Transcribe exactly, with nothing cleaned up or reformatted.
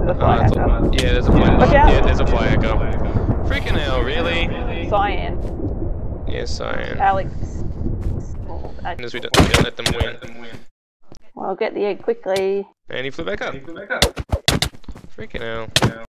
There's a Uh, fly it's a, hacker. yeah, there's a fly. Watch out. Yeah, there's a fly hacker. Freaking hell, really? Cyan. Yes, I am. Alex. Oh, As we don't, we don't let them win. Well, get the egg quickly. And he flew back up. Freaking hell.